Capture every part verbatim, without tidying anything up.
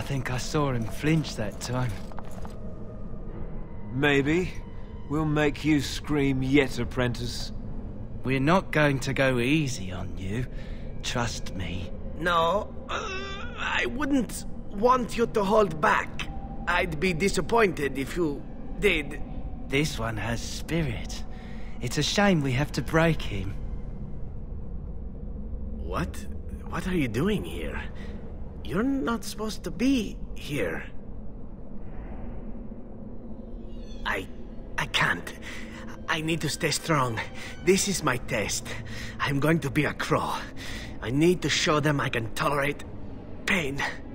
think I saw him flinch that time. Maybe. We'll make you scream yet, apprentice. We're not going to go easy on you. Trust me. No, uh, I wouldn't want you to hold back. I'd be disappointed if you did. This one has spirit. It's a shame we have to break him. What? What are you doing here? You're not supposed to be here. I... I can't. I need to stay strong. This is my test. I'm going to be a crow. I need to show them I can tolerate pain.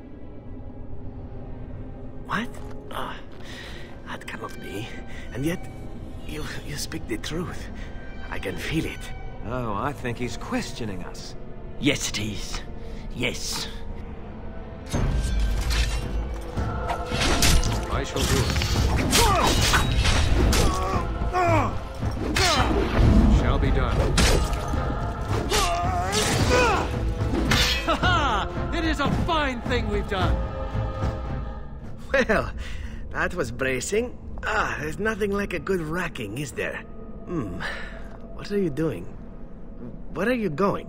What? Oh, that cannot be. And yet, you, you speak the truth. I can feel it. Oh, I think he's questioning us. Yes, it is. Yes. I shall do it. It shall be done. Ha ha! It is a fine thing we've done. Well, that was bracing. Ah, there's nothing like a good racking, is there? Hmm. What are you doing? Where are you going?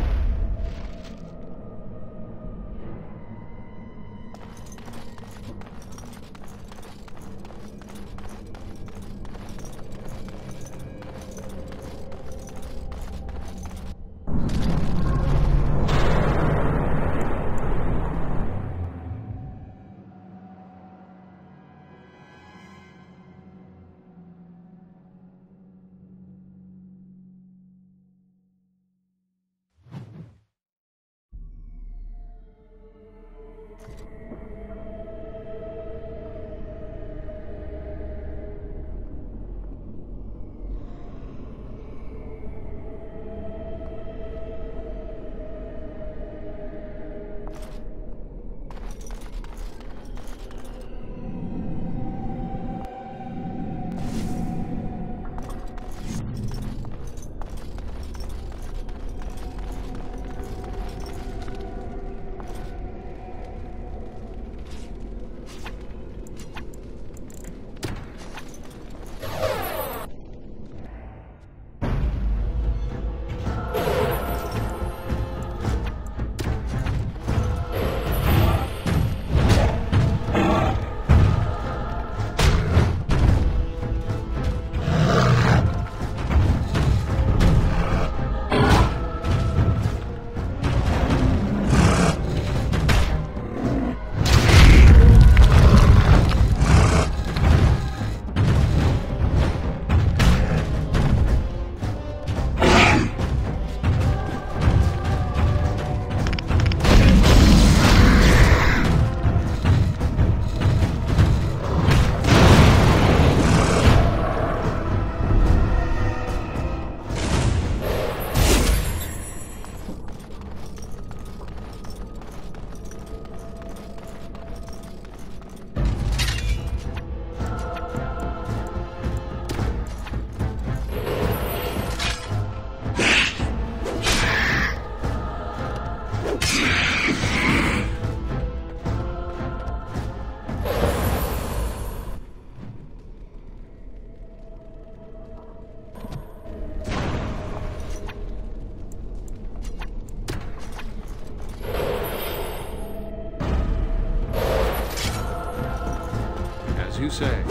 You say.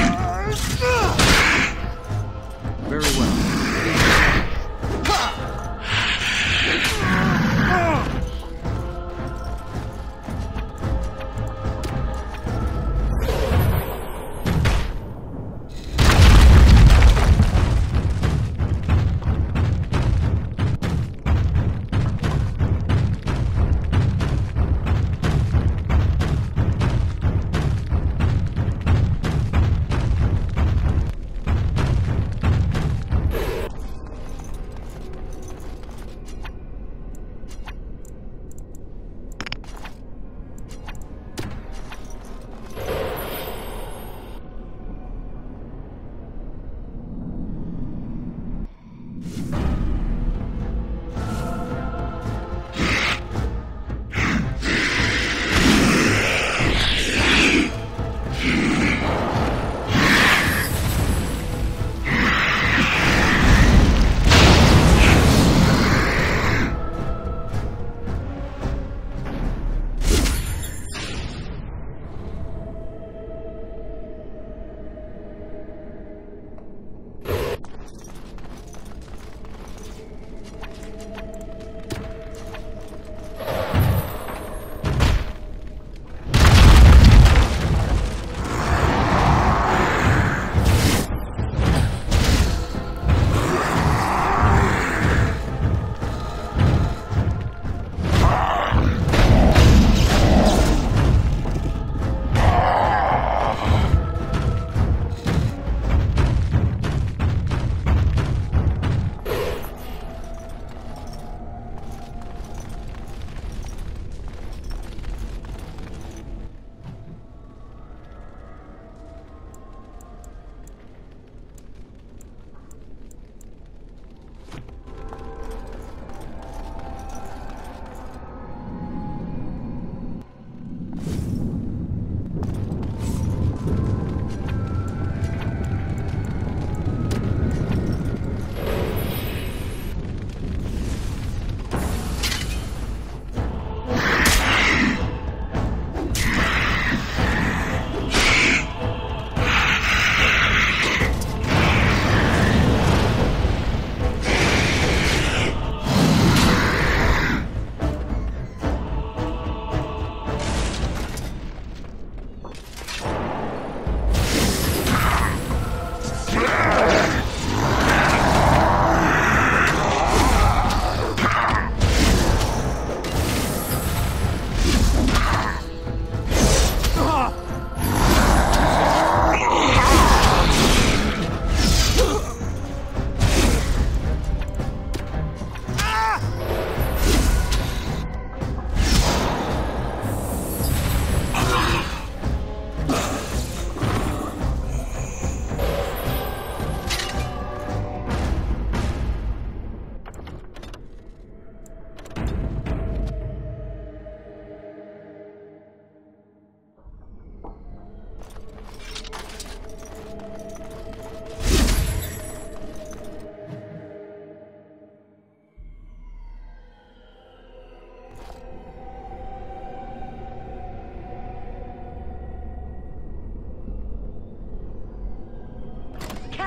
Very well.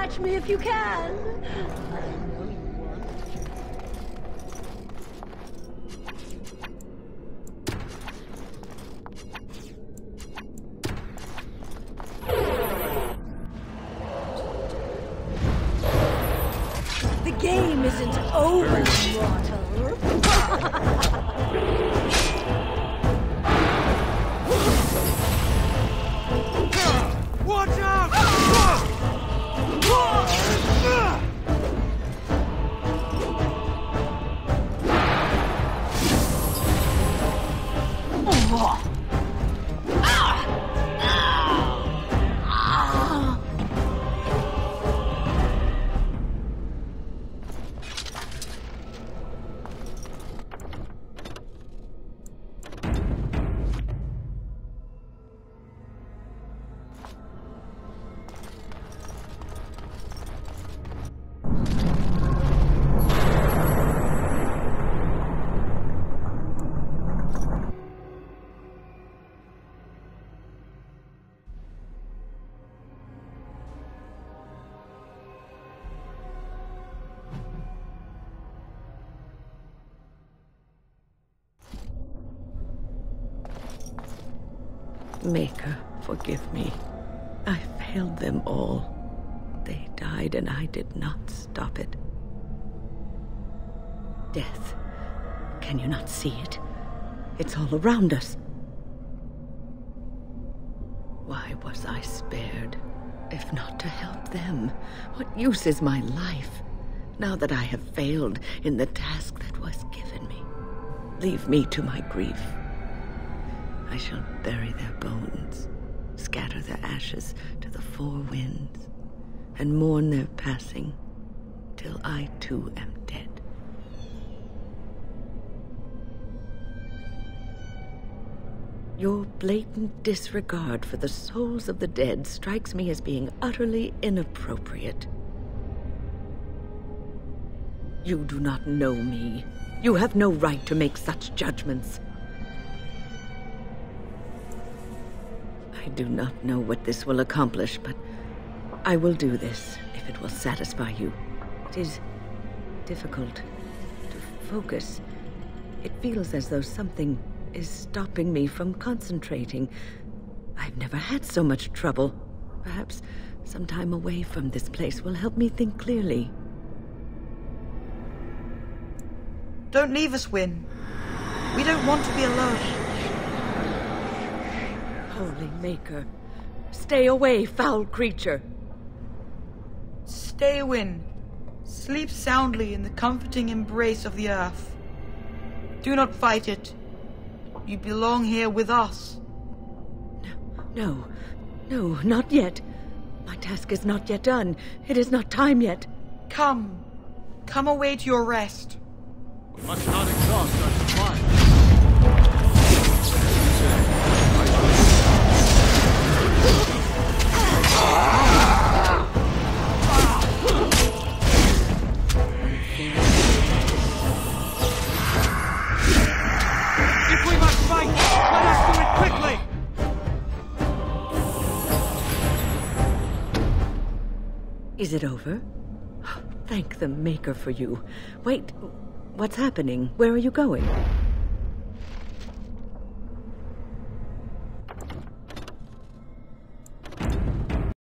Catch me if you can! The game isn't over, mortal. Watch out! Maker, forgive me. I failed them all. They died and I did not stop it. Death. Can you not see it? It's all around us. Why was I spared, if not to help them? What use is my life, now that I have failed in the task that was given me? Leave me to my grief. I shall bury their bones, scatter their ashes to the four winds, and mourn their passing till I too am dead. Your blatant disregard for the souls of the dead strikes me as being utterly inappropriate. You do not know me. You have no right to make such judgments. I do not know what this will accomplish, but I will do this if it will satisfy you. It is difficult to focus. It feels as though something is stopping me from concentrating. I've never had so much trouble. Perhaps some time away from this place will help me think clearly. Don't leave us, Wynne. We don't want to be alone. Holy Maker, stay away, foul creature. Stay, Wynne. Sleep soundly in the comforting embrace of the earth. Do not fight it. You belong here with us. No, no, no, not yet. My task is not yet done. It is not time yet. Come. Come away to your rest. We must not exhaust our supply. If we must fight, let us do it quickly! Is it over? Thank the Maker for you. Wait, what's happening? Where are you going?